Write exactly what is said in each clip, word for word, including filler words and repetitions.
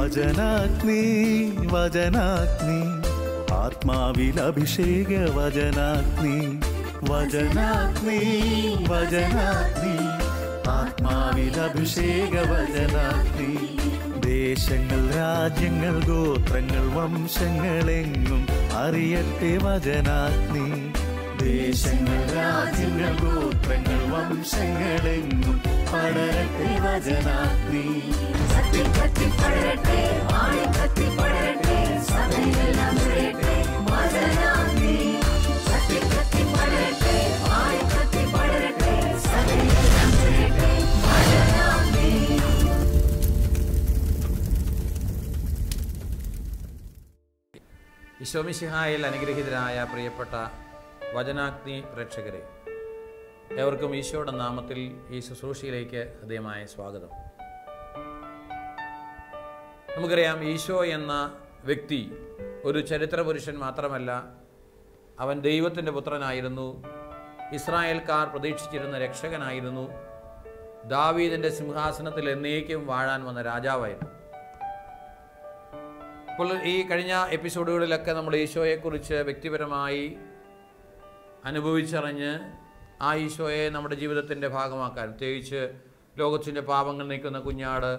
വചനാഗ്നി വചനാഗ്നി ആത്മാവിൽ അഭിഷേക വചനാഗ്നി വചനാഗ്നി വചനാഗ്നി ആത്മാവിൽ അഭിഷേക വചനാഗ്നി ദേശങ്ങൾ രാജ്യങ്ങൾ ഗോത്രങ്ങൾ വംശങ്ങളെങ്ങും അറിയട്ടെ വചനാഗ്നി ദേശങ്ങൾ രാജ്യങ്ങൾ ഗോത്രങ്ങൾ വംശങ്ങളെങ്ങും പടരട്ടെ വചനാഗ്നി ഈശോമിശിഹായിൽ അനുഗ്രഹീതരായ പ്രിയപ്പെട്ട വചനാഗ്നി പ്രേക്ഷകരെ, ഏവർക്കും ഈശോയുടെ നാമത്തിൽ ഈ ശുശ്രൂഷയിലേക്ക് ഹൃദയമായ സ്വാഗതം. നമുക്കറിയാം, ഈശോ എന്ന വ്യക്തി ഒരു ചരിത്ര പുരുഷൻ മാത്രമല്ല, അവൻ ദൈവത്തിൻ്റെ പുത്രനായിരുന്നു. ഇസ്രായേൽക്കാർ പ്രതീക്ഷിച്ചിരുന്ന രക്ഷകനായിരുന്നു. ദാവീദിൻ്റെ സിംഹാസനത്തിൽ എന്നേക്കും വാഴാൻ വന്ന രാജാവായിരുന്നു. അപ്പോൾ ഈ കഴിഞ്ഞ എപ്പിസോഡുകളിലൊക്കെ നമ്മൾ ഈശോയെക്കുറിച്ച് വ്യക്തിപരമായി അനുഭവിച്ചറിഞ്ഞ് ആ ഈശോയെ നമ്മുടെ ജീവിതത്തിൻ്റെ ഭാഗമാക്കാൻ, പ്രത്യേകിച്ച് ലോകത്തിൻ്റെ പാപങ്ങൾ നീക്കുന്ന കുഞ്ഞാട്,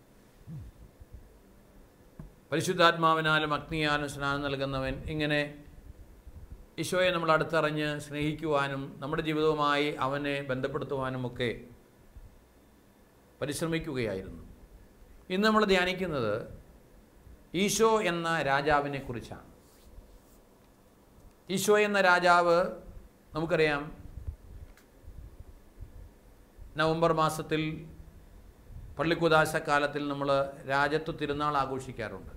പരിശുദ്ധാത്മാവിനാലും അഗ്നിയാലും സ്നാനം നൽകുന്നവൻ, ഇങ്ങനെ ഈശോയെ നമ്മൾ അടുത്തറിഞ്ഞ് സ്നേഹിക്കുവാനും നമ്മുടെ ജീവിതവുമായി അവനെ ബന്ധപ്പെടുത്തുവാനുമൊക്കെ പരിശ്രമിക്കുകയായിരുന്നു. ഇന്ന് നമ്മൾ ധ്യാനിക്കുന്നത് ഈശോ എന്ന രാജാവിനെ കുറിച്ചാണ്. ഈശോ എന്ന രാജാവ് നമുക്കറിയാം, നവംബർ മാസത്തിൽ പള്ളിക്കുദാശ കാലത്തിൽ നമ്മൾ രാജത്വ തിരുനാൾ ആഘോഷിക്കാറുണ്ട്.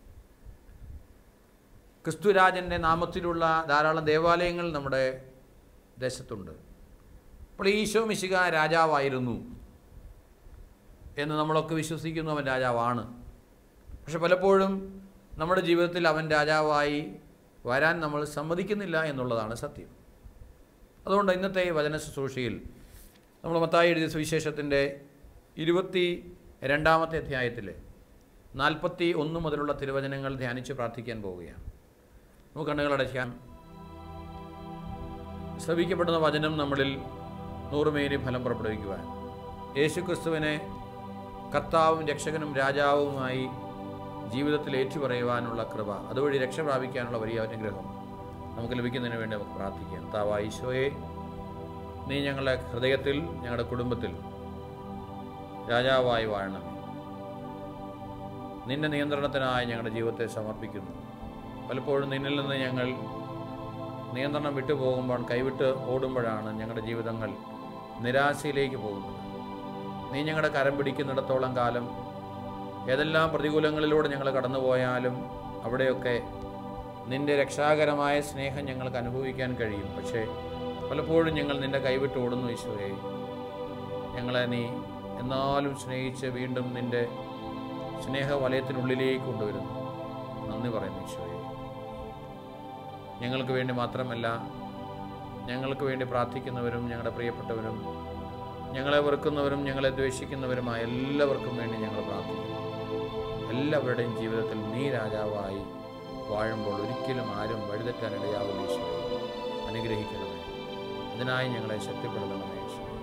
ക്രിസ്തുരാജൻ്റെ നാമത്തിലുള്ള ധാരാളം ദേവാലയങ്ങൾ നമ്മുടെ ദേശത്തുണ്ട്. അപ്പോൾ ഈശോ മിശിഹ രാജാവായിരുന്നു എന്ന് നമ്മളൊക്കെ വിശ്വസിക്കുന്നു. അവൻ രാജാവാണ്. പക്ഷെ പലപ്പോഴും നമ്മുടെ ജീവിതത്തിൽ അവൻ രാജാവായി വരാൻ നമ്മൾ സമ്മതിക്കുന്നില്ല എന്നുള്ളതാണ് സത്യം. അതുകൊണ്ട് ഇന്നത്തെ വചന ശുശ്രൂഷയിൽ നമ്മൾ മത്തായി എഴുതിയ സുവിശേഷത്തിൻ്റെ ഇരുപത്തി രണ്ടാമത്തെ അധ്യായത്തിലെ നാൽപ്പത്തി ഒന്ന് മുതലുള്ള തിരുവചനങ്ങൾ ധ്യാനിച്ച് പ്രാർത്ഥിക്കാൻ പോവുകയാണ്. നമുക്ക് കണ്ണുകളടയ്ക്കാം. ശ്രവിക്കപ്പെടുന്ന വചനം നമ്മളിൽ നൂറുമേനി ഫലം പുറപ്പെടുവിക്കുവാൻ, യേശു ക്രിസ്തുവിനെ കർത്താവും രക്ഷകനും രാജാവുമായി ജീവിതത്തിൽ ഏറ്റുപറയുവാനുള്ള കൃപ, അതുവഴി രക്ഷ പ്രാപിക്കാനുള്ള വലിയ അനുഗ്രഹം നമുക്ക് ലഭിക്കുന്നതിന് വേണ്ടി നമുക്ക് പ്രാർത്ഥിക്കാം. കർത്താവായ ഈശോയെ, നീ ഞങ്ങളുടെ ഹൃദയത്തിൽ, ഞങ്ങളുടെ കുടുംബത്തിൽ രാജാവായി വാഴണം. നിന്റെ നിയന്ത്രണത്തിനായി ഞങ്ങളുടെ ജീവിതത്തെ സമർപ്പിക്കുന്നു. പലപ്പോഴും നിന്നിൽ നിന്ന് ഞങ്ങൾ നിയന്ത്രണം വിട്ടുപോകുമ്പോൾ, കൈവിട്ട് ഓടുമ്പോഴാണ് ഞങ്ങളുടെ ജീവിതങ്ങൾ നിരാശയിലേക്ക് പോകുന്നത്. നീ ഞങ്ങളുടെ കരം പിടിക്കുന്നിടത്തോളം കാലം ഏതെല്ലാം പ്രതികൂലങ്ങളിലൂടെ ഞങ്ങൾ കടന്നുപോയാലും അവിടെയൊക്കെ നിൻ്റെ രക്ഷാകരമായ സ്നേഹം ഞങ്ങൾക്ക് അനുഭവിക്കാൻ കഴിയും. പക്ഷേ പലപ്പോഴും ഞങ്ങൾ നിൻ്റെ കൈവിട്ട് ഓടുന്നു. ഈശോയെ, ഞങ്ങളെ നീ എന്നാലും സ്നേഹിച്ച് വീണ്ടും നിൻ്റെ സ്നേഹവലയത്തിനുള്ളിലേക്ക് കൊണ്ടുവരുന്നു. നന്ദി പറയുന്നു ഈശോയെ. ഞങ്ങൾക്ക് വേണ്ടി മാത്രമല്ല, ഞങ്ങൾക്ക് വേണ്ടി പ്രാർത്ഥിക്കുന്നവരും ഞങ്ങളുടെ പ്രിയപ്പെട്ടവരും ഞങ്ങളെ വെറുക്കുന്നവരും ഞങ്ങളെ ദ്വേഷിക്കുന്നവരുമായ എല്ലാവർക്കും വേണ്ടി ഞങ്ങൾ പ്രാർത്ഥിക്കുന്നു. എല്ലാവരുടെയും ജീവിതത്തിൽ നീ രാജാവായി വാഴുമ്പോൾ ഒരിക്കലും ആരും വഴിതെറ്റാൻ ഇടയാവില്ല. ഈശോയെ, അനുഗ്രഹിക്കണമേ. ഇതിനായി ഞങ്ങളെ ശക്തിപ്പെടുത്തണമേ ഈശോയെ.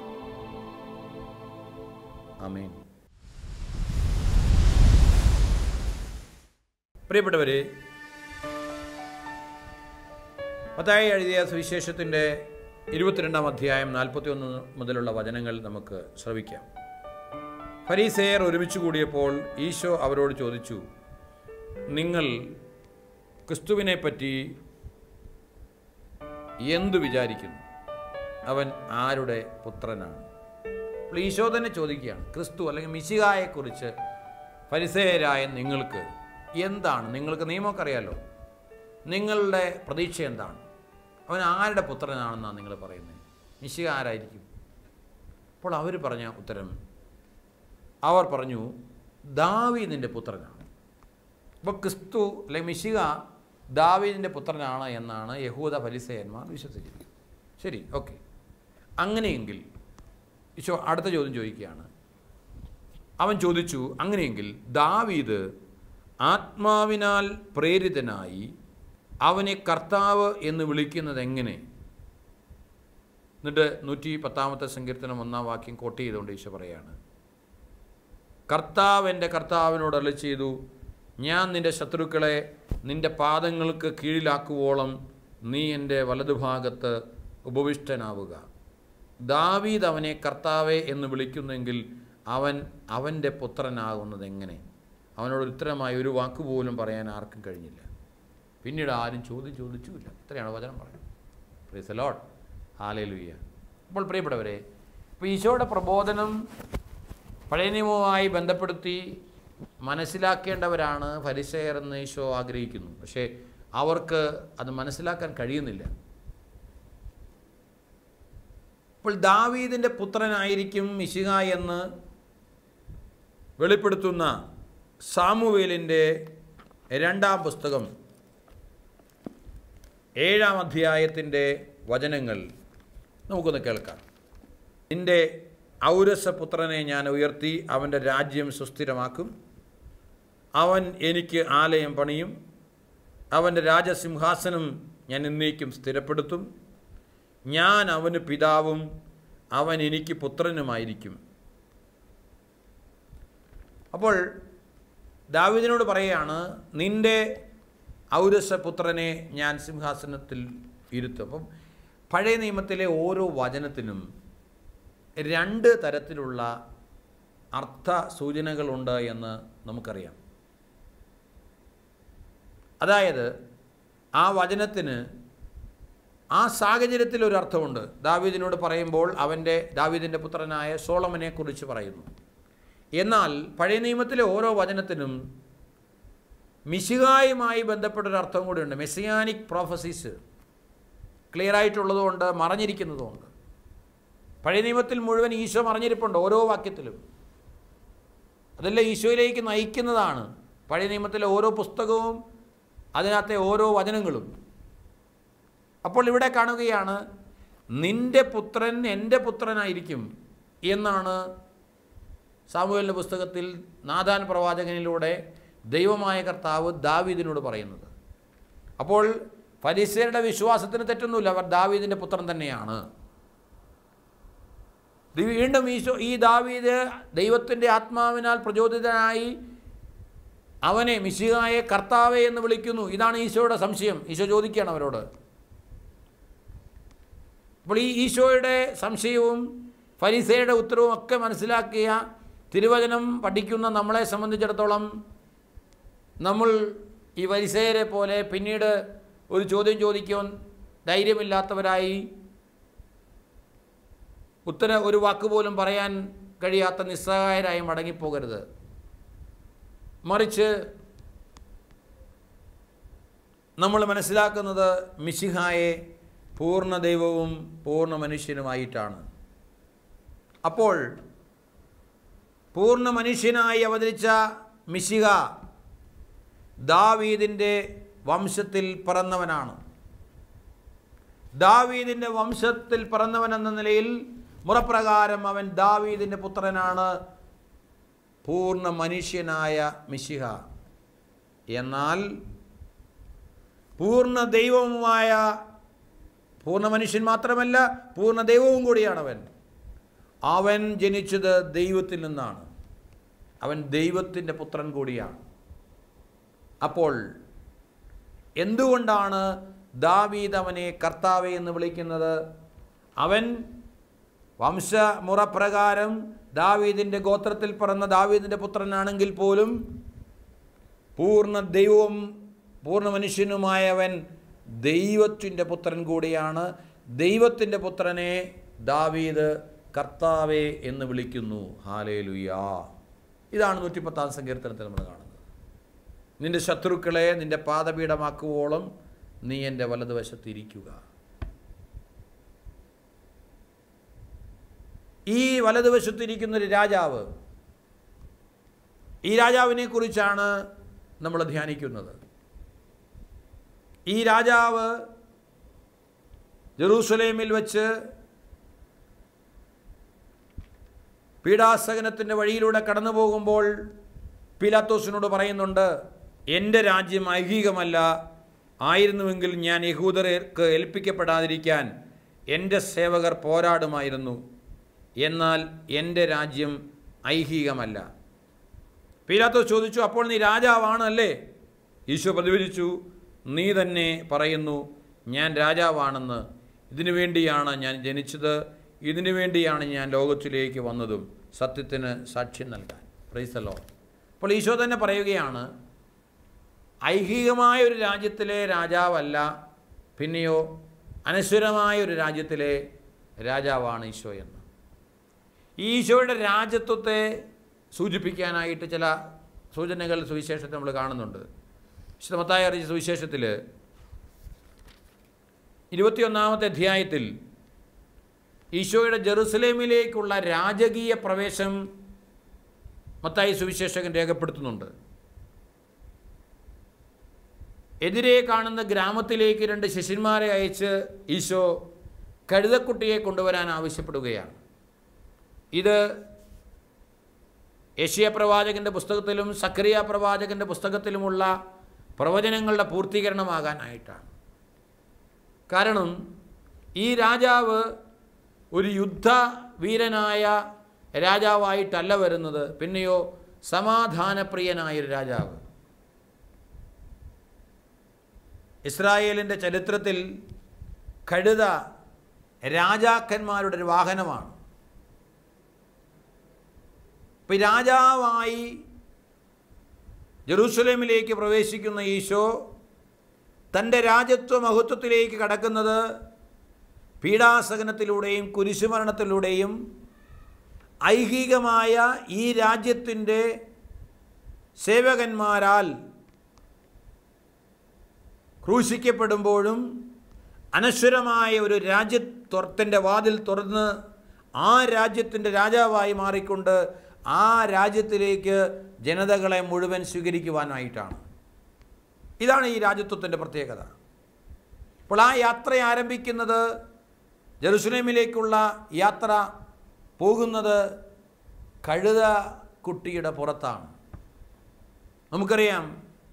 ആമേൻ. പ്രിയപ്പെട്ടവരെ, മത്തായി എഴുതിയ സുവിശേഷത്തിൻ്റെ ഇരുപത്തിരണ്ടാം അധ്യായം നാൽപ്പത്തി ഒന്ന് മുതലുള്ള വചനങ്ങൾ നമുക്ക് ശ്രവിക്കാം. ഫരീസേയർ ഒരുമിച്ച് കൂടിയപ്പോൾ ഈശോ അവരോട് ചോദിച്ചു, നിങ്ങൾ ക്രിസ്തുവിനെ പറ്റി എന്തു വിചാരിക്കുന്നു? അവൻ ആരുടെ പുത്രനാണ്? അപ്പോൾ ഈശോ തന്നെ ചോദിക്കുകയാണ്, ക്രിസ്തു അല്ലെങ്കിൽ മിശിഹായെക്കുറിച്ച് ഫരിസേയരായ നിങ്ങൾക്ക് എന്താണ്, നിങ്ങൾക്ക് നിയമമൊക്കെ അറിയാലോ, നിങ്ങളുടെ പ്രതീക്ഷ എന്താണ്? അവൻ ആരുടെ പുത്രനാണെന്നാണ് നിങ്ങൾ പറയുന്നത്? മിശിഹ ആരായിരിക്കും? അപ്പോൾ അവർ പറഞ്ഞ ഉത്തരം, അവർ പറഞ്ഞു, ദാവീദിൻ്റെ പുത്രനാണ്. അപ്പോൾ ക്രിസ്തു അല്ലെങ്കിൽ മിശിഹ ദാവീദിൻ്റെ പുത്രനാണ് എന്നാണ് യഹൂദ ഫരിസേയന്മാർ വിശ്വസിക്കുന്നത്. ശരി, ഓക്കെ. അങ്ങനെയെങ്കിൽ ഈശോ അടുത്ത ചോദ്യം ചോദിക്കുകയാണ്, അവൻ ചോദിച്ചു, അങ്ങനെയെങ്കിൽ ദാവീദ് ആത്മാവിനാൽ പ്രേരിതനായി അവനെ കർത്താവ് എന്ന് വിളിക്കുന്നത് എങ്ങനെ? എന്നിട്ട് നൂറ്റി പത്താമത്തെ സങ്കീർത്തനം ഒന്നാം വാക്യം കോട്ട് ചെയ്തുകൊണ്ട് ഈശോ പറയാണ്, കർത്താവ് എൻ്റെ കർത്താവിനോട് അരുളി ചെയ്തു, ഞാൻ നിൻ്റെ ശത്രുക്കളെ നിൻ്റെ പാദങ്ങൾക്ക് കീഴിലാക്കുവോളം നീ എൻ്റെ വലതുഭാഗത്ത് ഉപവിഷ്ടനാവുക. ദാവീദ് അവനെ കർത്താവേ എന്ന് വിളിക്കുന്നെങ്കിൽ അവൻ അവൻ്റെ പുത്രനാകുന്നത് എങ്ങനെ? അവനോട് ഉത്തരമായി ഒരു വാക്കുപോലും പറയാൻ ആർക്കും കഴിഞ്ഞില്ല. പിന്നീട് ആരും ചോദ്യം ചോദിച്ചുമില്ല. ഇത്രയാണ് വചനം പറയുന്നത്. Praise the Lord, hallelujah. അപ്പോൾ പ്രിയപ്പെട്ടവരെ, ഇപ്പോൾ ഈശോയുടെ പ്രബോധനം പഴയ നിയമവുമായി ബന്ധപ്പെടുത്തി മനസ്സിലാക്കേണ്ടവരാണ് ഫരിസേയർ എന്ന് ഈശോ ആഗ്രഹിക്കുന്നു. പക്ഷേ അവർക്ക് അത് മനസ്സിലാക്കാൻ കഴിയുന്നില്ല. അപ്പോൾ ദാവീദിൻ്റെ പുത്രനായിരിക്കും മിശിഹ എന്ന് വെളിപ്പെടുത്തുന്ന സാമുവേലിൻ്റെ രണ്ടാം പുസ്തകം ഏഴാം അധ്യായത്തിൻ്റെ വചനങ്ങൾ നമുക്കൊന്ന് കേൾക്കാം. നിൻ്റെ ഔരസപുത്രനെ ഞാൻ ഉയർത്തി അവൻ്റെ രാജ്യം സുസ്ഥിരമാക്കും. അവൻ എനിക്ക് ആലയം പണിയും. അവൻ്റെ രാജസിംഹാസനം ഞാൻ എന്നേക്കും സ്ഥിരപ്പെടുത്തും. ഞാൻ അവന് പിതാവും അവൻ എനിക്ക് പുത്രനുമായിരിക്കും. അപ്പോൾ ദാവീദിനോട് പറയുകയാണ്, നിൻ്റെ ഔരസപുത്രനെ ഞാൻ സിംഹാസനത്തിൽ ഇരുത്തും. അപ്പം പഴയ നിയമത്തിലെ ഓരോ വചനത്തിനും രണ്ട് തരത്തിലുള്ള അർത്ഥ സൂചനകളുണ്ട് എന്ന് നമുക്കറിയാം. അതായത് ആ വചനത്തിന് ആ സാഹചര്യത്തിൽ ഒരു അർത്ഥമുണ്ട്. ദാവീദിനോട് പറയുമ്പോൾ അവൻ്റെ ദാവീദിൻ്റെ പുത്രനായ സോളമനെ കുറിച്ച് പറയുന്നു. എന്നാൽ പഴയ നിയമത്തിലെ ഓരോ വചനത്തിനും മിശിഹായുമായി ബന്ധപ്പെട്ടൊരു അർത്ഥം കൂടിയുണ്ട്. മെസ്സിയാനിക് പ്രോഫസീസ് ക്ലിയർ ആയിട്ടുള്ളതുകൊണ്ട് മറഞ്ഞിരിക്കുന്നതുകൊണ്ട്. പഴയ നിയമത്തിൽ മുഴുവൻ ഈശോ മറഞ്ഞിരിപ്പുണ്ട് ഓരോ വാക്യത്തിലും. അതെല്ലാം ഈശോയിലേക്ക് നയിക്കുന്നതാണ് പഴയ നിയമത്തിലെ ഓരോ പുസ്തകവും അതിനകത്തെ ഓരോ വചനങ്ങളും. അപ്പോൾ ഇവിടെ കാണുകയാണ്, നിൻ്റെ പുത്രൻ എൻ്റെ പുത്രനായിരിക്കും എന്നാണ് സാമുവേലിൻ്റെ പുസ്തകത്തിൽ നാഥാൻ പ്രവാചകനിലൂടെ ദൈവമായ കർത്താവ് ദാവീദിനോട് പറയുന്നത്. അപ്പോൾ ഫരിസേയരുടെ വിശ്വാസത്തിന് തെറ്റൊന്നുമില്ല, അവർ ദാവീദിൻ്റെ പുത്രൻ തന്നെയാണ്. വീണ്ടും ഈശോ ഈ ദാവീദ് ദൈവത്തിൻ്റെ ആത്മാവിനാൽ പ്രചോദിതനായി അവനെ മിശിഹായെ കർത്താവേ എന്ന് വിളിക്കുന്നു. ഇതാണ് ഈശോയുടെ സംശയം. ഈശോ ചോദിക്കുകയാണ് അവരോട്. അപ്പോൾ ഈ ഈശോയുടെ സംശയവും ഫരിസേയരുടെ ഉത്തരവും ഒക്കെ മനസ്സിലാക്കിയ തിരുവചനം പഠിക്കുന്ന നമ്മളെ സംബന്ധിച്ചിടത്തോളം നമ്മൾ ഈ ഫരിസേയരെ പോലെ പിന്നീട് ഒരു ചോദ്യം ചോദിക്കാൻ ധൈര്യമില്ലാത്തവരായി ഉത്തര ഒരു വാക്കുപോലും പറയാൻ കഴിയാത്ത നിസ്സഹായരായി മടങ്ങിപ്പോകരുത്. മറിച്ച് നമ്മൾ മനസ്സിലാക്കുന്നത് മിശിഹായെ പൂർണ്ണ ദൈവവും പൂർണ്ണ മനുഷ്യനുമായിട്ടാണ്. അപ്പോൾ പൂർണ്ണ മനുഷ്യനായി അവതരിച്ച മിശിഹ ദാവീദിൻ്റെ വംശത്തിൽ പിറന്നവനാണ്. ദാവീദിൻ്റെ വംശത്തിൽ പിറന്നവനെന്ന നിലയിൽ മുറപ്രകാരം അവൻ ദാവീദിൻ്റെ പുത്രനാണ്, പൂർണ്ണ മനുഷ്യനായ മിശിഹ. എന്നാൽ പൂർണ്ണ ദൈവവുമായ, പൂർണ്ണ മനുഷ്യൻ മാത്രമല്ല പൂർണ്ണ ദൈവവും കൂടിയാണവൻ. അവൻ ജനിച്ചത് ദൈവത്തിൽ നിന്നാണ്. അവൻ ദൈവത്തിൻ്റെ പുത്രൻ കൂടിയാണ്. അപ്പോൾ എന്തുകൊണ്ടാണ് ദാവീദ് അവനെ കർത്താവേ എന്ന് വിളിക്കുന്നത്? അവൻ വംശമുറപ്രകാരം ദാവീദിൻ്റെ ഗോത്രത്തിൽ പിറന്ന ദാവീദിൻ്റെ പുത്രനാണെങ്കിൽ പോലും പൂർണ്ണ ദൈവവും പൂർണ്ണ മനുഷ്യനുമായവൻ ദൈവത്തിൻ്റെ പുത്രൻ കൂടിയാണ്. ദൈവത്തിൻ്റെ പുത്രനെ ദാവീദ് കർത്താവേ എന്ന് വിളിക്കുന്നു. ഹല്ലേലൂയ. ഇതാണ് നൂറ്റിപ്പത്താം സങ്കീർത്തനത്തിൽ നമ്മൾ കാണുന്നത്. നിൻ്റെ ശത്രുക്കളെ നിൻ്റെ പാദപീഠമാക്കുവോളം നീ എൻ്റെ വലതുവശത്തിരിക്കുക. ഈ വലതുവശത്തിരിക്കുന്നൊരു രാജാവ്, ഈ രാജാവിനെ കുറിച്ചാണ് നമ്മൾ ധ്യാനിക്കുന്നത്. ഈ രാജാവ് ജെറൂസലേമിൽ വെച്ച് പീഡാസഹനത്തിൻ്റെ വഴിയിലൂടെ കടന്നു പോകുമ്പോൾ പീലാത്തോസിനോട് പറയുന്നുണ്ട്, എൻ്റെ രാജ്യം ഐഹികമല്ല, ആയിരുന്നുവെങ്കിൽ ഞാൻ യഹൂദർക്ക് ഏൽപ്പിക്കപ്പെടാതിരിക്കാൻ എൻ്റെ സേവകർ പോരാടുമായിരുന്നു. എന്നാൽ എൻ്റെ രാജ്യം ഐഹികമല്ല. പീലാത്തോസ് ചോദിച്ചു, അപ്പോൾ നീ രാജാവാണല്ലേ? ഈശോ പ്രതിവചിച്ചു, നീ തന്നെ പറയുന്നു, ഞാൻ രാജാവാണെന്ന്. ഇതിനു വേണ്ടിയാണ് ഞാൻ ജനിച്ചത്, ഇതിനു വേണ്ടിയാണ് ഞാൻ ലോകത്തിലേക്ക് വന്നതും, സത്യത്തിന് സാക്ഷ്യം നൽകാൻ. Praise the Lord. അപ്പോൾ ഈശോ തന്നെ പറയുകയാണ്, ഐഹികമായ ഒരു രാജ്യത്തിലെ രാജാവല്ല, പിന്നെയോ അനശ്വരമായ ഒരു രാജ്യത്തിലെ രാജാവാണ് ഈശോ എന്ന്. ഈ ഈശോയുടെ രാജ്യത്വത്തെ സൂചിപ്പിക്കാനായിട്ട് ചില സൂചനകൾ സുവിശേഷത്തിൽ നമ്മൾ കാണുന്നുണ്ട്. വിശുദ്ധ മത്തായി അറിയിച്ച സുവിശേഷത്തിൽ ഇരുപത്തിയൊന്നാമത്തെ അധ്യായത്തിൽ ഈശോയുടെ ജെറുസലേമിലേക്കുള്ള രാജകീയ പ്രവേശം മത്തായി സുവിശേഷകൻ രേഖപ്പെടുത്തുന്നുണ്ട്. എതിരെ കാണുന്ന ഗ്രാമത്തിലേക്ക് രണ്ട് ശിഷ്യന്മാരെ അയച്ച് ഈശോ കഴുതക്കുട്ടിയെ കൊണ്ടുവരാൻ ആവശ്യപ്പെടുകയാണ്. ഇത് യെശയ്യാ പ്രവാചകൻ്റെ പുസ്തകത്തിലും സക്കറിയ പ്രവാചകൻ്റെ പുസ്തകത്തിലുമുള്ള പ്രവചനങ്ങളുടെ പൂർത്തീകരണമാകാനായിട്ടാണ്. കാരണം ഈ രാജാവ് ഒരു യുദ്ധവീരനായ രാജാവായിട്ടല്ല വരുന്നത്, പിന്നെയോ സമാധാനപ്രിയനായൊരു രാജാവ്. ഇസ്രായേലിൻ്റെ ചരിത്രത്തിൽ കഴുത രാജാക്കന്മാരുടെ ഒരു വാഹനമാണ്. ഇപ്പം രാജാവായി ജെറൂസലേമിലേക്ക് പ്രവേശിക്കുന്ന ഈശോ തൻ്റെ രാജത്വ മഹത്വത്തിലേക്ക് കടക്കുന്നത് പീഡാസഹനത്തിലൂടെയും കുരിശുമരണത്തിലൂടെയും ഐഹികമായ ഈ രാജ്യത്തിൻ്റെ സേവകന്മാരാൽ ക്രൂശിക്കപ്പെടുമ്പോഴും അനശ്വരമായ ഒരു രാജ്യത്തിൻ്റെ വാതിൽ തുറന്ന് ആ രാജ്യത്തിൻ്റെ രാജാവായി മാറിക്കൊണ്ട് ആ രാജ്യത്തിലേക്ക് ജനതകളെ മുഴുവൻ സ്വീകരിക്കുവാനായിട്ടാണ്. ഇതാണ് ഈ രാജ്യത്വത്തിൻ്റെ പ്രത്യേകത. അപ്പോൾ ആ യാത്ര ആരംഭിക്കുന്നത്, ജെറുസലേമിലേക്കുള്ള യാത്ര പോകുന്നത് കഴുത കുട്ടിയുടെ പുറത്താണ്. നമുക്കറിയാം,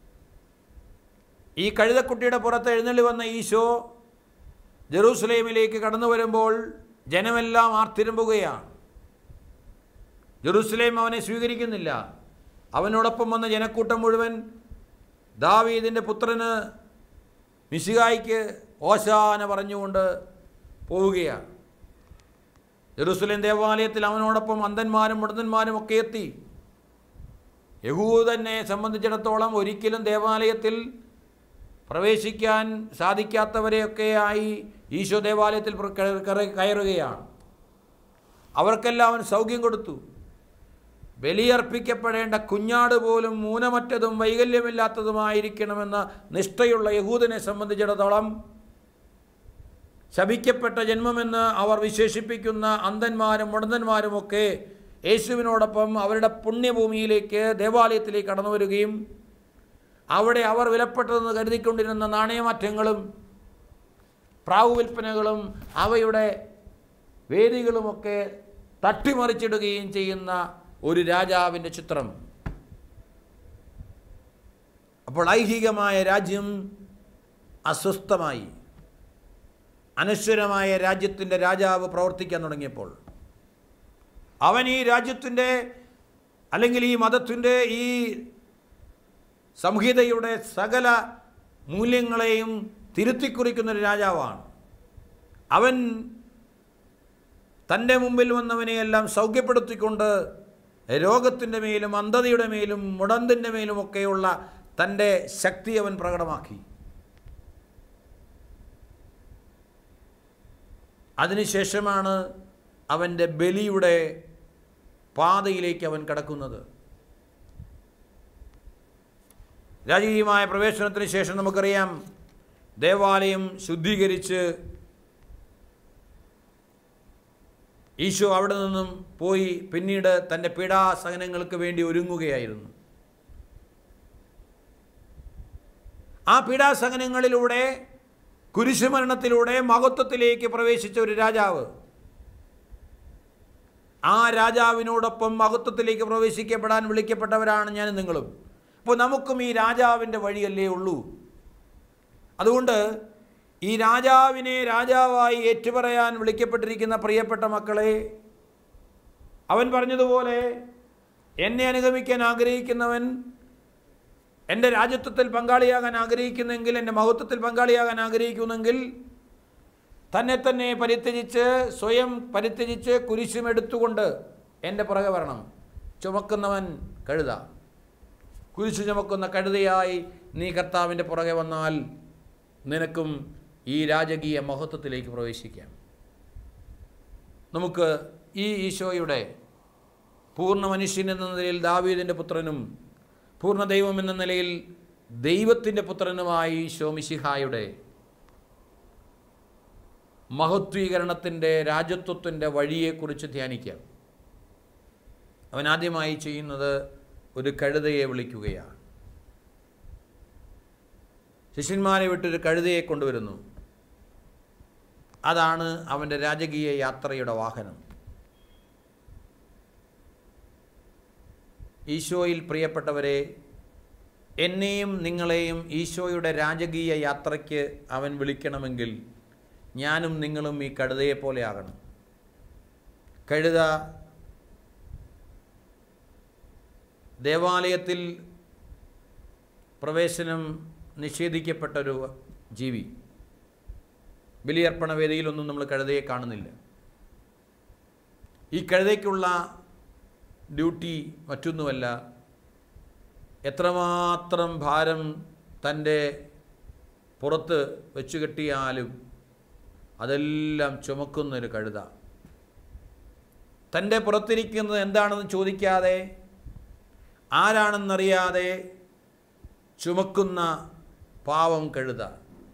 ഈ കഴുതക്കുട്ടിയുടെ പുറത്ത് എഴുന്നള്ളി വന്ന ഈശോ ജെറൂസലേമിലേക്ക് കടന്നു വരുമ്പോൾ ജനമെല്ലാം ആർത്തിരമ്പുകയാണ്. ജെറൂസലേം അവനെ സ്വീകരിക്കുന്നില്ല. അവനോടൊപ്പം വന്ന ജനക്കൂട്ടം മുഴുവൻ ദാവീദിൻ്റെ പുത്രന് മിശിഹായ്ക്ക് ഓശാന പറഞ്ഞുകൊണ്ട് പോവുകയാണ്. ജെറൂസലേം ദേവാലയത്തിൽ അവനോടൊപ്പം അന്ധന്മാരും മുടന്തന്മാരും ഒക്കെ എത്തി. യഹൂദനെ സംബന്ധിച്ചിടത്തോളം ഒരിക്കലും ദേവാലയത്തിൽ പ്രവേശിക്കാൻ സാധിക്കാത്തവരെയൊക്കെയായി ഈശോ ദേവാലയത്തിൽ കയറുകയാണ്. അവർക്കെല്ലാം അവൻ സൗഖ്യം കൊടുത്തു. ബലിയർപ്പിക്കപ്പെടേണ്ട കുഞ്ഞാട് പോലും മൂനമറ്റതും വൈകല്യമില്ലാത്തതുമായിരിക്കണമെന്ന നിഷ്ഠയുള്ള യഹൂദനെ സംബന്ധിച്ചിടത്തോളം ശപിക്കപ്പെട്ട ജന്മമെന്ന് അവർ വിശേഷിപ്പിക്കുന്ന അന്ധന്മാരും മുടന്തന്മാരുമൊക്കെ യേശുവിനോടൊപ്പം അവരുടെ പുണ്യഭൂമിയിലേക്ക് ദേവാലയത്തിലേക്ക് കടന്നു വരികയും അവിടെ അവർ വിലപ്പെട്ടതെന്ന് കരുതിക്കൊണ്ടിരുന്ന നാണയമാറ്റങ്ങളും പ്രാവു വിൽപ്പനകളും അവയുടെ വേദികളുമൊക്കെ തട്ടിമറിച്ചിടുകയും ചെയ്യുന്ന ഒരു രാജാവിൻ്റെ ചിത്രം. അപ്പോൾ ഐഹികമായ രാജ്യം അസ്വസ്ഥമായി. അനശ്വരമായ രാജ്യത്തിൻ്റെ രാജാവ് പ്രവർത്തിക്കാൻ തുടങ്ങിയപ്പോൾ അവൻ ഈ രാജ്യത്തിൻ്റെ അല്ലെങ്കിൽ ഈ മതത്തിൻ്റെ ഈ സംഹിതയുടെ സകല മൂല്യങ്ങളെയും തിരുത്തിക്കുറിക്കുന്നൊരു രാജാവാണ്. അവൻ തൻ്റെ മുമ്പിൽ വന്നവനെയെല്ലാം സൗഖ്യപ്പെടുത്തിക്കൊണ്ട് രോഗത്തിൻ്റെ മേലും അന്ധതയുടെ മേലും മുടന്തിൻ്റെ മേലുമൊക്കെയുള്ള തൻ്റെ ശക്തി അവൻ പ്രകടമാക്കി. അതിനുശേഷമാണ് അവൻ്റെ ബലിയുടെ പാതയിലേക്ക് അവൻ കടക്കുന്നത്. രാജകീയമായ പ്രവേശനത്തിന് ശേഷം നമുക്കറിയാം, ദേവാലയം ശുദ്ധീകരിച്ച് ഈശോ അവിടെ നിന്നും പോയി പിന്നീട് തൻ്റെ പീഡാസഹനങ്ങൾക്ക് വേണ്ടി ഒരുങ്ങുകയായിരുന്നു. ആ പീഡാസഹനങ്ങളിലൂടെ കുരിശുമരണത്തിലൂടെ മഹത്വത്തിലേക്ക് പ്രവേശിച്ച ഒരു രാജാവ്. ആ രാജാവിനോടൊപ്പം മഹത്വത്തിലേക്ക് പ്രവേശിക്കപ്പെടാൻ വിളിക്കപ്പെട്ടവരാണ് ഞാനും നിങ്ങളും. അപ്പോൾ നമുക്കും ഈ രാജാവിൻ്റെ വഴിയല്ലേ ഉള്ളൂ. അതുകൊണ്ട് ഈ രാജാവിനെ രാജാവായി ഏറ്റുപറയാൻ വിളിക്കപ്പെട്ടിരിക്കുന്ന പ്രിയപ്പെട്ട മക്കളെ, അവൻ പറഞ്ഞതുപോലെ എന്നെ അനുഗമിക്കാൻ ആഗ്രഹിക്കുന്നവൻ, എൻ്റെ രാജ്യത്വത്തിൽ പങ്കാളിയാകാൻ ആഗ്രഹിക്കുന്നെങ്കിൽ, എൻ്റെ മഹത്വത്തിൽ പങ്കാളിയാകാൻ ആഗ്രഹിക്കുന്നെങ്കിൽ തന്നെ തന്നെ പരിത്യജിച്ച്, സ്വയം പരിത്യജിച്ച് കുരിശുമെടുത്തുകൊണ്ട് എൻ്റെ പുറകെ വരണം. ചുമക്കുന്നവൻ കഴുത. കുരിശു ചുമക്കുന്ന കഴുതയായി നീ കർത്താവിൻ്റെ പുറകെ വന്നാൽ നിനക്കും ഈ രാജകീയ മഹത്വത്തിലേക്ക് പ്രവേശിക്കാം. നമുക്ക് ഈ ഈശോയുടെ പൂർണ്ണ മനുഷ്യൻ എന്ന നിലയിൽ ദാവീദിൻ്റെ പുത്രനും പൂർണ്ണ ദൈവം എന്ന നിലയിൽ ദൈവത്തിൻ്റെ പുത്രനുമായി ഈശോ മിശിഹായുടെ മഹത്വീകരണത്തിൻ്റെ രാജത്വത്തിൻ്റെ വഴിയെക്കുറിച്ച് ധ്യാനിക്കാം. അവൻ ആദ്യമായി ചെയ്യുന്നത് ഒരു കഴുതയെ വിളിക്കുകയാണ്. ശിഷ്യന്മാരെ വിട്ടൊരു കഴുതയെ കൊണ്ടുവരുന്നു. അതാണ് അവൻ്റെ രാജകീയ യാത്രയുടെ വാഹനം. ഈശോയിൽ പ്രിയപ്പെട്ടവരെ, എന്നെയും നിങ്ങളെയും ഈശോയുടെ രാജകീയ യാത്രയ്ക്ക് അവൻ വിളിക്കണമെങ്കിൽ ഞാനും നിങ്ങളും ഈ കഴുതയെ പോലെ ആകണം. കഴുത ദേവാലയത്തിൽ പ്രവേശനം നിഷേധിക്കപ്പെട്ടൊരു ജീവി. ബലിയർപ്പണ വേദിയിലൊന്നും നമ്മൾ കഴുതയെ കാണുന്നില്ല. ഈ കഴുതയ്ക്കുള്ള ഡ്യൂട്ടി മറ്റൊന്നുമല്ല, എത്രമാത്രം ഭാരം തൻ്റെ പുറത്ത് വെച്ചു കെട്ടിയാലും അതെല്ലാം ചുമക്കുന്നൊരു കഴുത. തൻ്റെ പുറത്തിരിക്കുന്നത് എന്താണെന്ന് ചോദിക്കാതെ, ആരാണെന്നറിയാതെ ചുമക്കുന്ന പാവം കഴുത.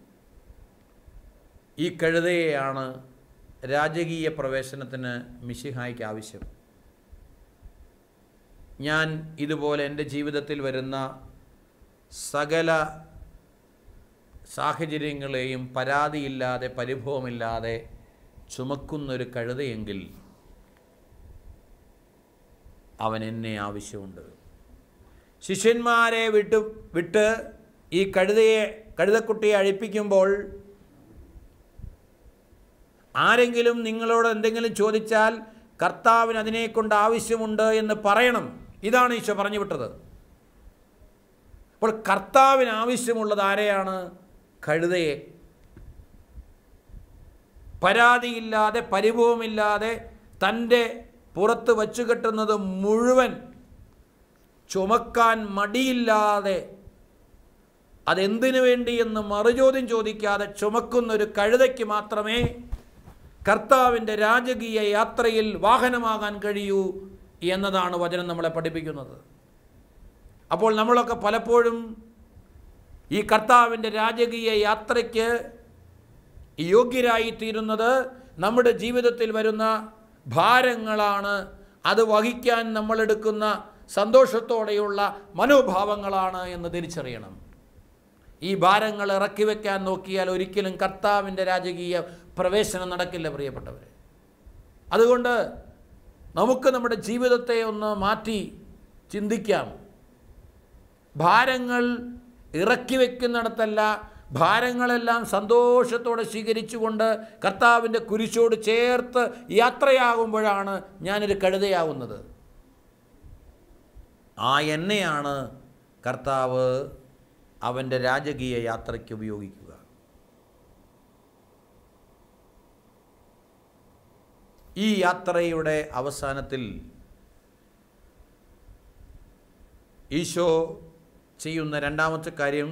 ഈ കഴുതയെയാണ് രാജകീയ പ്രവേശനത്തിന് മിശിഹായ്ക്ക് ആവശ്യം. ഞാൻ ഇതുപോലെ എൻ്റെ ജീവിതത്തിൽ വരുന്ന സകല സാഹചര്യങ്ങളെയും പരാതിയില്ലാതെ പരിഭവമില്ലാതെ ചുമക്കുന്നൊരു കഴുതയെങ്കിൽ അവൻ എന്നെ ആവശ്യമുണ്ട്. ശിഷ്യന്മാരെ വിട്ടു വിട്ട് ഈ കഴുതയെ കഴുതക്കുട്ടിയെ അഴിപ്പിക്കുമ്പോൾ ആരെങ്കിലും നിങ്ങളോട് എന്തെങ്കിലും ചോദിച്ചാൽ കർത്താവിന് അതിനെക്കൊണ്ട് ആവശ്യമുണ്ട് എന്ന് പറയണം. ഇതാണ് ഈശോ പറഞ്ഞു വിട്ടത്. അപ്പോൾ കർത്താവിന് ആവശ്യമുള്ളത് ആരെയാണ്? കഴുതയെ. പരാതിയില്ലാതെ പരിഭവമില്ലാതെ തൻ്റെ പുറത്ത് വച്ചു കെട്ടുന്നത് മുഴുവൻ ചുമക്കാൻ മടിയില്ലാതെ, അതെന്തിനു വേണ്ടി എന്ന് മറുചോദ്യം ചോദിക്കാതെ ചുമക്കുന്നൊരു കഴുതയ്ക്ക് മാത്രമേ കർത്താവിൻ്റെ രാജകീയ യാത്രയിൽ വാഹനമാകാൻ കഴിയൂ എന്നതാണ് വചനം നമ്മളെ പഠിപ്പിക്കുന്നത്. അപ്പോൾ നമ്മളൊക്കെ പലപ്പോഴും ഈ കർത്താവിൻ്റെ രാജകീയ യാത്രയ്ക്ക് യോഗ്യരായിത്തീരുന്നത് നമ്മുടെ ജീവിതത്തിൽ വരുന്ന ഭാരങ്ങളാണ്. അത് വഹിക്കാൻ നമ്മളെടുക്കുന്ന സന്തോഷത്തോടെയുള്ള മനോഭാവങ്ങളാണ് എന്ന് തിരിച്ചറിയണം. ഈ ഭാരങ്ങൾ ഇറക്കി വയ്ക്കാൻ നോക്കിയാൽ ഒരിക്കലും കർത്താവിൻ്റെ രാജകീയ പ്രവേശനം നടക്കില്ല പ്രിയപ്പെട്ടവരെ. അതുകൊണ്ട് നമുക്ക് നമ്മുടെ ജീവിതത്തെ ഒന്ന് മാറ്റി ചിന്തിക്കാം. ഭാരങ്ങൾ ഇറക്കി വയ്ക്കുന്നിടത്തല്ല, ഭാരങ്ങളെല്ലാം സന്തോഷത്തോടെ സ്വീകരിച്ചുകൊണ്ട് കർത്താവിൻ്റെ കുരിശോട് ചേർത്ത് യാത്രയാകുമ്പോഴാണ് ഞാനൊരു കഴുതയാവുന്നത്. ആ എന്നെയാണ് കർത്താവ് അവൻ്റെ രാജകീയ യാത്രയ്ക്ക് ഉപയോഗിക്കുക. ഈ യാത്രയുടെ അവസാനത്തിൽ ഈശോ ചെയ്യുന്ന രണ്ടാമത്തെ കാര്യം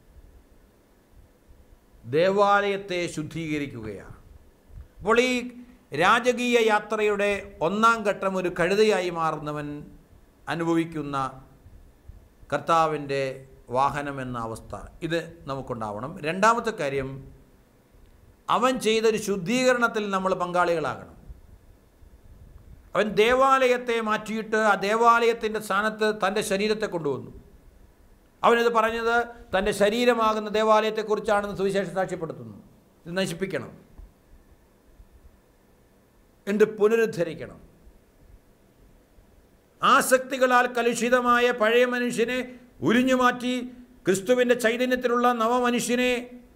ദേവാലയത്തെ ശുദ്ധീകരിക്കുകയാണ്. അപ്പോൾ ഈ രാജകീയ യാത്രയുടെ ഒന്നാം ഘട്ടം ഒരു കഴുതയായി മാറുന്നവൻ അനുഭവിക്കുന്ന കർത്താവിൻ്റെ വാഹനമെന്ന അവസ്ഥ, ഇത് നമുക്കുണ്ടാവണം. രണ്ടാമത്തെ കാര്യം, അവൻ ചെയ്തൊരു ശുദ്ധീകരണത്തിൽ നമ്മൾ പങ്കാളികളാകണം. അവൻ ദേവാലയത്തെ മാറ്റിയിട്ട് ആ ദേവാലയത്തിൻ്റെ സ്ഥാനത്ത് തൻ്റെ ശരീരത്തെ കൊണ്ടുവന്നു. അവനിത് പറഞ്ഞത് തൻ്റെ ശരീരമാകുന്ന ദേവാലയത്തെക്കുറിച്ചാണെന്ന് സുവിശേഷം സാക്ഷ്യപ്പെടുത്തുന്നു. ഇത് നശിപ്പിക്കണം, എന്നിട്ട് പുനരുദ്ധരിക്കണം. ആസക്തികളാൽ കലുഷിതമായ പഴയ മനുഷ്യനെ ഉരിഞ്ഞു മാറ്റി ക്രിസ്തുവിൻ്റെ ചൈതന്യത്തിലുള്ള നവമനുഷ്യനെ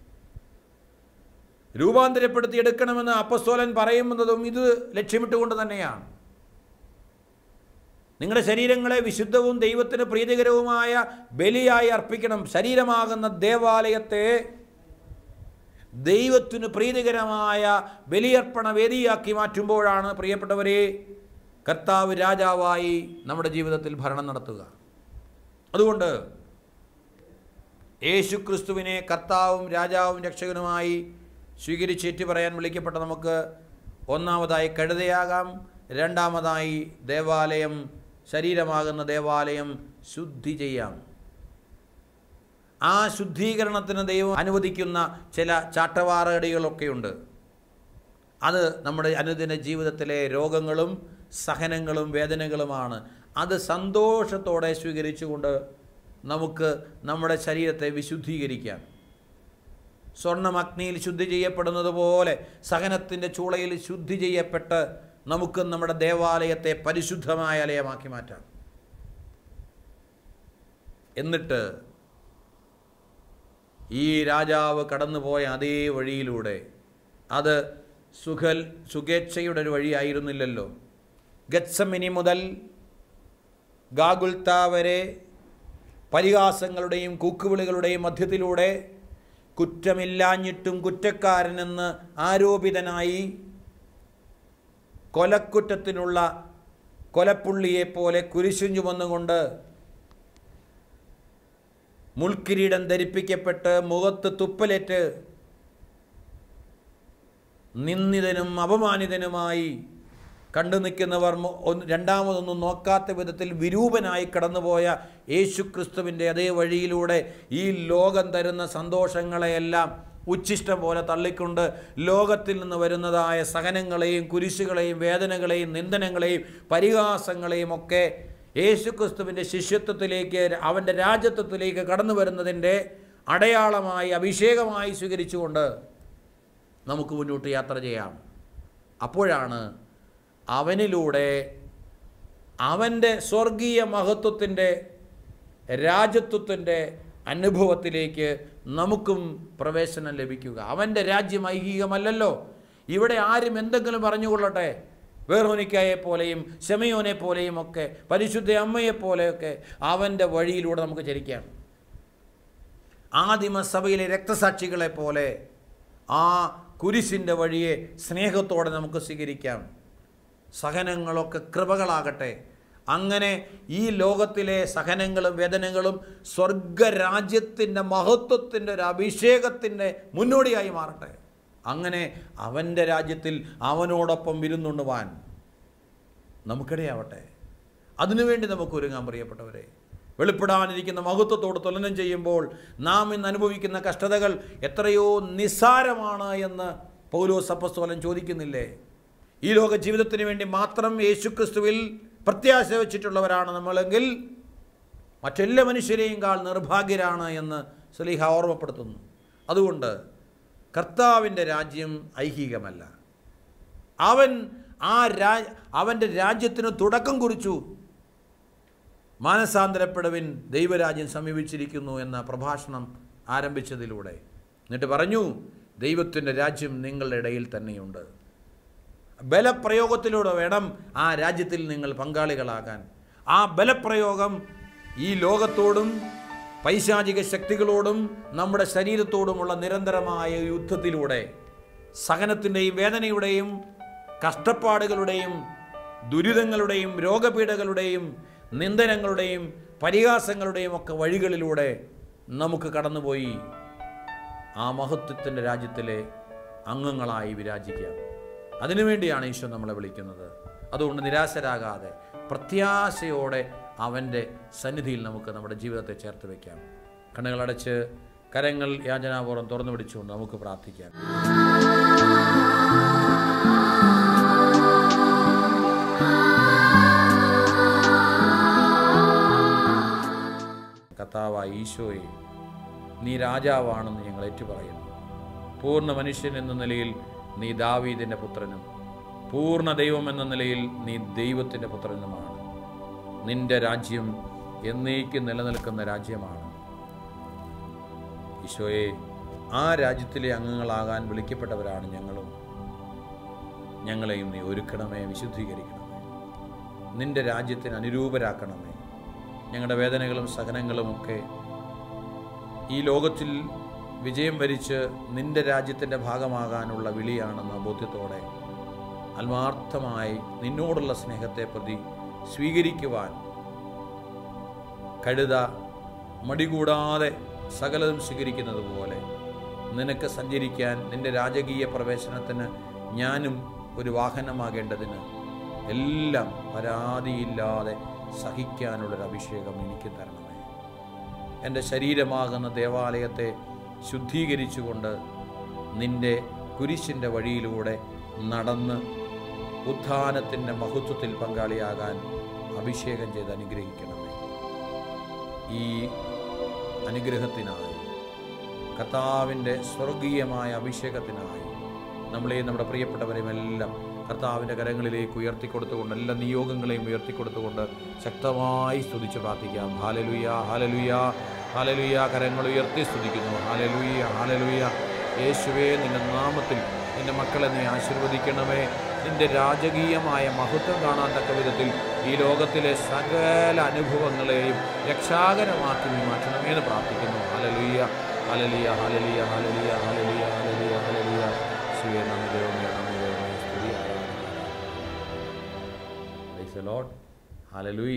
രൂപാന്തരപ്പെടുത്തി എടുക്കണമെന്ന് അപ്പസ്തോലൻ പറയുന്നതും ഇത് ലക്ഷ്യമിട്ടുകൊണ്ട് തന്നെയാണ്. നിങ്ങളുടെ ശരീരങ്ങളെ വിശുദ്ധവും ദൈവത്തിന് പ്രീതികരവുമായ ബലിയായി അർപ്പിക്കണം. ശരീരമാകുന്ന ദേവാലയത്തെ ദൈവത്തിന് പ്രീതികരമായ ബലിയർപ്പണ വേദിയാക്കി മാറ്റുമ്പോഴാണ് പ്രിയപ്പെട്ടവരെ കർത്താവ് രാജാവായി നമ്മുടെ ജീവിതത്തിൽ ഭരണം നടത്തുക. അതുകൊണ്ട് യേശു ക്രിസ്തുവിനെ കർത്താവും രാജാവും രക്ഷകനുമായി സ്വീകരിച്ചേറ്റു പറയാൻ വിളിക്കപ്പെട്ട നമുക്ക് ഒന്നാമതായി കഴുതയാകാം, രണ്ടാമതായി ദേവാലയം, ശരീരമാകുന്ന ദേവാലയം ശുദ്ധി ചെയ്യാം. ആ ശുദ്ധീകരണത്തിന് ദൈവം അനുവദിക്കുന്ന ചില ചാട്ടവാറടികളൊക്കെയുണ്ട്. അത് നമ്മുടെ അനുദിന ജീവിതത്തിലെ രോഗങ്ങളും സഹനങ്ങളും വേദനകളുമാണ്. അത് സന്തോഷത്തോടെ സ്വീകരിച്ചുകൊണ്ട് നമുക്ക് നമ്മുടെ ശരീരത്തെ വിശുദ്ധീകരിക്കാം. സ്വർണ്ണം അഗ്നിയിൽ ശുദ്ധി ചെയ്യപ്പെടുന്നത് പോലെ സഹനത്തിൻ്റെ ചൂളയിൽ ശുദ്ധി ചെയ്യപ്പെട്ട് നമുക്ക് നമ്മുടെ ദേവാലയത്തെ പരിശുദ്ധമായ ആലയമാക്കി മാറ്റാം. എന്നിട്ട് ഈ രാജാവ് കടന്നുപോയ അതേ വഴിയിലൂടെ, അത് സുഖൽ സുഖേച്ഛയുടെ ഒരു വഴിയായിരുന്നില്ലല്ലോ. ഗത്സമനി മുതൽ ഗാഗുൽത്ത വരെ പരിഹാസങ്ങളുടെയും കൂക്കുവിളികളുടെയും മധ്യത്തിലൂടെ കുറ്റമില്ലാഞ്ഞിട്ടും കുറ്റക്കാരനെന്ന് ആരോപിതനായി കൊലക്കുറ്റത്തിനുള്ള കൊലപ്പുള്ളിയെപ്പോലെ കുരിശും ചുമന്നുകൊണ്ട് മുൾക്കിരീടം ധരിപ്പിക്കപ്പെട്ട് മുഖത്ത് തുപ്പലേറ്റ് നിന്ദിതനും അപമാനിതനുമായി കണ്ടു നിൽക്കുന്നവർ രണ്ടാമതൊന്നും നോക്കാത്ത വിധത്തിൽ വിരൂപനായി കടന്നുപോയ യേശു ക്രിസ്തുവിൻ്റെ അതേ വഴിയിലൂടെ ഈ ലോകം തരുന്ന സന്തോഷങ്ങളെയെല്ലാം ഉച്ഛിഷ്ടം പോലെ തള്ളിക്കൊണ്ട് ലോകത്തിൽ നിന്ന് വരുന്നതായ സഹനങ്ങളെയും കുരിശുകളെയും വേദനകളെയും നിന്ദനങ്ങളെയും പരിഹാസങ്ങളെയും ഒക്കെ യേശു ക്രിസ്തുവിൻ്റെ ശിഷ്യത്വത്തിലേക്ക്, അവൻ്റെ രാജ്യത്വത്തിലേക്ക് കടന്നു വരുന്നതിൻ്റെ അടയാളമായി അഭിഷേകമായി സ്വീകരിച്ചുകൊണ്ട് നമുക്ക് മുന്നോട്ട് യാത്ര ചെയ്യാം. അപ്പോഴാണ് അവനിലൂടെ അവൻ്റെ സ്വർഗീയ മഹത്വത്തിൻ്റെ രാജ്യത്വത്തിൻ്റെ അനുഭവത്തിലേക്ക് നമുക്കും പ്രവേശനം ലഭിക്കുക. അവൻ്റെ രാജ്യം ഐഹികമല്ലല്ലോ. ഇവിടെ ആരും എന്തെങ്കിലും പറഞ്ഞുകൊള്ളട്ടെ, വേറോനിക്കായെ പോലെയും ശമയോനെ പോലെയും ഒക്കെ പരിശുദ്ധ അമ്മയെപ്പോലെയൊക്കെ അവൻ്റെ വഴിയിലൂടെ നമുക്ക് ചരിക്കാം. ആദിമസഭയിലെ രക്തസാക്ഷികളെ പോലെ ആ കുരിശിൻ്റെ വഴിയെ സ്നേഹത്തോടെ നമുക്ക് സ്വീകരിക്കാം. സഹനങ്ങളൊക്കെ കൃപകളാകട്ടെ. അങ്ങനെ ഈ ലോകത്തിലെ സഹനങ്ങളും വേദനകളും സ്വർഗരാജ്യത്തിൻ്റെ മഹത്വത്തിൻ്റെ ഒരു അഭിഷേകത്തിൻ്റെ മുന്നോടിയായി മാറട്ടെ. അങ്ങനെ അവൻ്റെ രാജ്യത്തിൽ അവനോടൊപ്പം വിരുന്നുണ്ണുവാൻ നമുക്കിടയാവട്ടെ. അതിനുവേണ്ടി നമുക്ക് ഒരുങ്ങാൻ പ്രിയപ്പെട്ടവരെ. വെളിപ്പെടാനിരിക്കുന്ന മഹത്വത്തോട് തുലനം ചെയ്യുമ്പോൾ നാം ഇന്ന് അനുഭവിക്കുന്ന കഷ്ടതകൾ എത്രയോ നിസ്സാരമാണ് എന്ന് പൗലോസ് അപ്പോസ്തലൻ ചോദിക്കുന്നില്ലേ? ഈ ലോക ജീവിതത്തിന് വേണ്ടി മാത്രം യേശുക്രിസ്തുവിൽ പ്രത്യാശ വെച്ചിട്ടുള്ളവരാണ് നമ്മളെങ്കിൽ മറ്റെല്ലാ മനുഷ്യരെയും കാൾ നിർഭാഗ്യരാണ് എന്ന് ശ്ലീഹ ഓർമ്മപ്പെടുത്തുന്നു. അതുകൊണ്ട് കർത്താവിൻ്റെ രാജ്യം ഐഹികമല്ല. അവൻ ആ രാ അവൻ്റെ രാജ്യത്തിന് തുടക്കം കുറിച്ചു. മാനസാന്തരപ്പെടുവിൻ, ദൈവരാജ്യം സമീപിച്ചിരിക്കുന്നു എന്ന പ്രഭാഷണം ആരംഭിച്ചതിലൂടെ. എന്നിട്ട് പറഞ്ഞു, ദൈവത്തിൻ്റെ രാജ്യം നിങ്ങളുടെ ഇടയിൽ തന്നെയുണ്ട്. ബലപ്രയോഗത്തിലൂടെ വേണം ആ രാജ്യത്തിൽ നിങ്ങൾ പങ്കാളികളാകാൻ. ആ ബലപ്രയോഗം ഈ ലോകത്തോടും പൈശാചിക ശക്തികളോടും നമ്മുടെ ശരീരത്തോടുമുള്ള നിരന്തരമായ യുദ്ധത്തിലൂടെ, സഹനത്തിൻ്റെയും വേദനയുടെയും കഷ്ടപ്പാടുകളുടെയും ദുരിതങ്ങളുടെയും രോഗപീഠകളുടെയും നിന്ദനങ്ങളുടെയും പരിഹാസങ്ങളുടെയും ഒക്കെ വഴികളിലൂടെ നമുക്ക് കടന്നുപോയി ആ മഹത്വത്തിൻ്റെ രാജ്യത്തിലെ അംഗങ്ങളായി വിരാജിക്കാം. അതിനുവേണ്ടിയാണ് ഈശോ നമ്മളെ വിളിക്കുന്നത്. അതുകൊണ്ട് നിരാശരാകാതെ പ്രത്യാശയോടെ അവൻ്റെ സന്നിധിയിൽ നമുക്ക് നമ്മുടെ ജീവിതത്തെ ചേർത്ത് വയ്ക്കാം. കണ്ണുകളടച്ച് കരങ്ങൾ യാചനാപൂർവ്വം തുറന്നു പിടിച്ചുകൊണ്ട് നമുക്ക് പ്രാർത്ഥിക്കാം. കർത്താവായ ഈശോയെ, നീ രാജാവാണെന്ന് ഞങ്ങൾ ഏറ്റുപറയുന്നു. പൂർണ്ണ മനുഷ്യൻ എന്ന നിലയിൽ നീ ദാവീദിൻ്റെ പുത്രനും പൂർണ്ണ ദൈവം എന്ന നിലയിൽ നീ ദൈവത്തിൻ്റെ പുത്രനുമാണ്. നിന്റെ രാജ്യം എന്നേക്കും നിലനിൽക്കുന്ന രാജ്യമാണ്. ഈശോയെ, ആ രാജ്യത്തിലെ അംഗങ്ങളാകാൻ വിളിക്കപ്പെട്ടവരാണ് ഞങ്ങളും. ഞങ്ങളെയും നീ ഒരുക്കണമേ, വിശുദ്ധീകരിക്കണമേ, നിന്റെ രാജ്യത്തിന് അനുരൂപരാക്കണമേ. ഞങ്ങളുടെ വേദനകളും സഹനങ്ങളുമൊക്കെ ഈ ലോകത്തിൽ വിജയം വരിച്ച് നിന്റെ രാജ്യത്തിൻ്റെ ഭാഗമാകാനുള്ള വിളിയാണെന്ന ബോധ്യത്തോടെ ആത്മാർത്ഥമായി നിന്നോടുള്ള സ്നേഹത്തെ പ്രതി സ്വീകരിക്കുവാൻ കഴുത മടികൂടാതെ സകലതും സ്വീകരിക്കുന്നത് പോലെ നിനക്ക് സഞ്ചരിക്കാൻ നിന്റെ രാജകീയ പ്രവേശനത്തിന് ഞാനും ഒരു വാഹനമാകേണ്ടതിന് എല്ലാം പരാതിയില്ലാതെ സഹിക്കാനുള്ളൊരു അഭിഷേകം എനിക്ക് തരണമേ. എൻ്റെ ശരീരമാകുന്ന ദേവാലയത്തെ ശുദ്ധീകരിച്ചുകൊണ്ട് നിന്റെ കുരിശിൻ്റെ വഴിയിലൂടെ നടന്ന് ഉത്ഥാനത്തിൻ്റെ മഹത്വത്തിൽ പങ്കാളിയാകാൻ അഭിഷേകം ചെയ്ത് അനുഗ്രഹിക്കണമേ. ഈ അനുഗ്രഹത്തിനായി, കർത്താവിൻ്റെ സ്വർഗീയമായ അഭിഷേകത്തിനായി നമ്മളെയും നമ്മുടെ പ്രിയപ്പെട്ടവരെയും എല്ലാം കർത്താവിൻ്റെ കരങ്ങളിലേക്ക് ഉയർത്തിക്കൊടുത്തുകൊണ്ട്, എല്ലാ നിയോഗങ്ങളെയും ഉയർത്തിക്കൊടുത്തുകൊണ്ട് ശക്തമായി സ്തുതിച്ച് പ്രാർത്ഥിക്കാം. ഹല്ലേലൂയ, ഹല്ലേലൂയ, ഹല്ലേലൂയ. കരങ്ങൾ ഉയർത്തി സ്തുതിക്കുന്നു. ഹല്ലേലൂയ, ഹല്ലേലൂയ. യേശുവേ, നിന്റെ നാമത്തിൽ നിന്റെ മക്കളെ നീ ആശീർവദിക്കണമേ. നിന്റെ രാജകീയമായ മഹത്വം കാണാൻ തക്ക വിധത്തിൽ ഈ ലോകത്തിലെ സകല അനുഭവങ്ങളെയും രക്ഷാകരമാക്കി നീ മാറ്റണമേ എന്ന് പ്രാർത്ഥിക്കുന്നു. ഹല്ലേലൂയ, ഹല്ലേലൂയ, ഹല്ലേലൂയ, ഹല്ലേലൂയ, ഹല്ലേലൂയ, ഹല്ലേലൂയ, ഹല്ലേലൂയ. ശിവേ, നന്ദി ദൈവമേ, നന്ദി ദൈവമേ, സ്തുതി ആരാധന. Praise the Lord. ഹല്ലേലൂയ.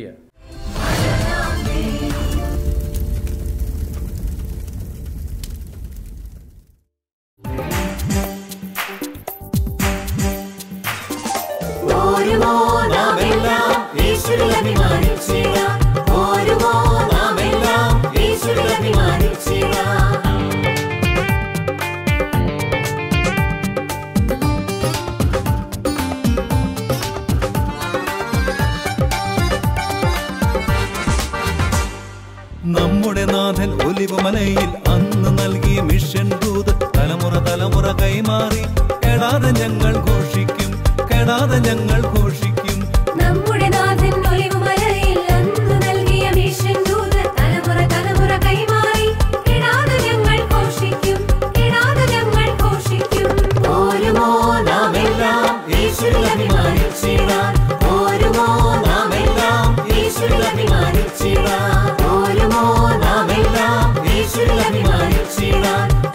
നമ്മുടെ നാഥൻ ഒലിവുമലയിൽ അന്ന് നൽകിയ മിഷൻ ദൂത് തലമുറ തലമുറ കൈമാറി കെടാതെ ഞങ്ങൾ ഘോഷിക്കും, കെടാതെ ഞങ്ങൾ ഘോഷിക്കും. നമ്മുടെ നാഥൻ ഒലിവുമലയിൽ അന്ന് നൽകിയ മിഷൻ ദൂത് തലമുറ തലമുറ കൈമാറി കെടാതെ ഞങ്ങൾ ഘോഷിക്കും, കെടാതെ ഞങ്ങൾ ഘോഷിക്കും. ഓരുമോ നാമെല്ലാം യേശുവിൽ അഭിമാനിച്ചിടാം, ഓരുമോ നാമെല്ലാം യേശുവിൽ അഭിമാനിച്ചിടാം, ഓരുമോ നാമെല്ലാം യേശുവിൽ അഭിമാനിച്ചിടാം.